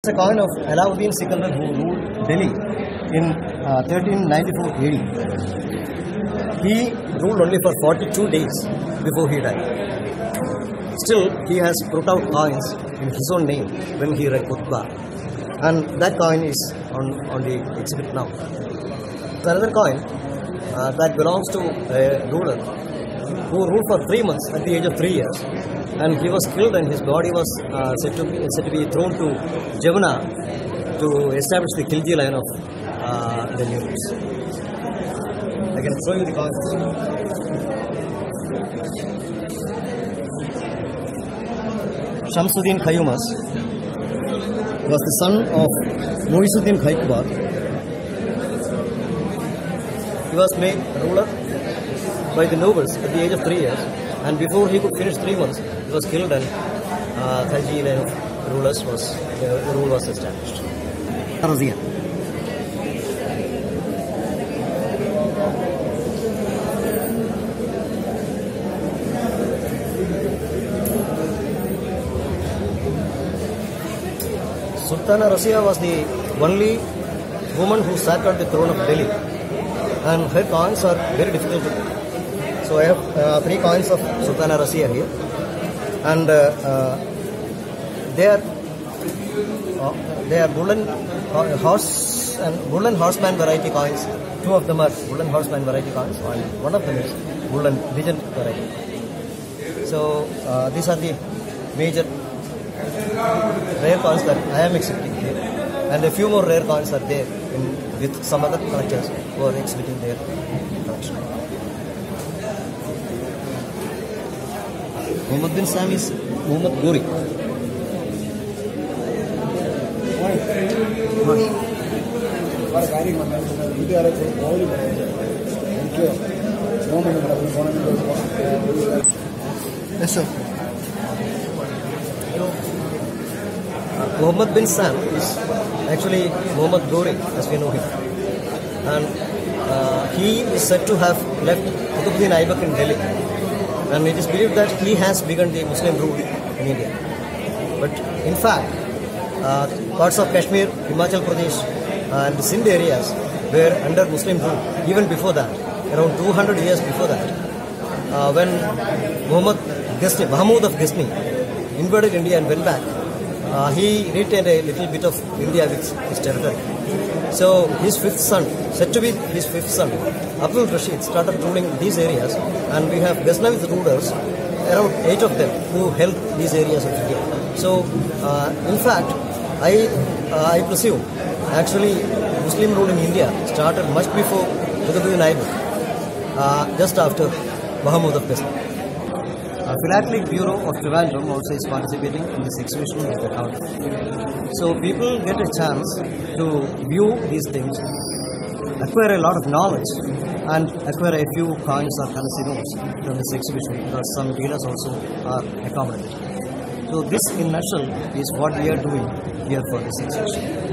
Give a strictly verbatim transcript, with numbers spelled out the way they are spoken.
It's a coin of Alaudeen Sikader who ruled Delhi in uh, thirteen ninety-four A D. He ruled only for forty-two days before he died. Still, he has put out coins in his own name when he read khutbah, and that coin is on, on the exhibit now. Another coin uh, that belongs to a ruler who ruled for three months at the age of three years, and he was killed and his body was uh, said, to be, said to be thrown to Jamuna to establish the Khilji line of uh, the news. I can show you the coins. Shamsuddin Kayumars was the son of Muhyiddin Kayumar. He was made ruler by the nobles at the age of three years, and before he could finish three months, he was killed and uh, Khilji line of rulers was uh, rule was established. Razia. Sultana Razia was the only woman who sat on the throne of Delhi, and her coins are very difficult to get. So I have uh, three coins of Sultana Razia here, and uh, uh, they are uh, they are wooden uh, horse and wooden horseman variety coins. Two of them are wooden horseman variety coins, and one of them is wooden legend variety. So uh, these are the major rare coins that I am exhibiting here, and a few more rare coins are there in, with some other collectors who are exhibiting their collection. Muhammad bin Sam is Muhammad Gori. Yes, sir. Muhammad bin Sam is actually Muhammad Gori as we know him, and uh, he is said to have left Qutbuddin Aibak in Delhi, and it is believed that he has begun the Muslim rule in India. But in fact, uh, parts of Kashmir, Himachal Pradesh and the Sindh areas were under Muslim rule even before that, around two hundred years before that, uh, when Muhammad Ghazni, Mahmud of Ghazni invaded India and went back. Uh, he retained a little bit of India with his territory. So his fifth son, said to be his fifth son, Abdul Rashid, started ruling these areas, and we have Ghaznavid rulers, around eight of them, who held these areas of India. So uh, in fact, I uh, I presume actually Muslim rule in India started much before Qutbuddin Aibak, uh, just after Mahmud of Ghazni. Uh, Philatelic Bureau of Trivandrum also is participating in this exhibition with the counter. So people get a chance to view these things, acquire a lot of knowledge, and acquire a few coins or currency notes from this exhibition, because some dealers also are accommodated. So this in a nutshell is what we are doing here for this exhibition.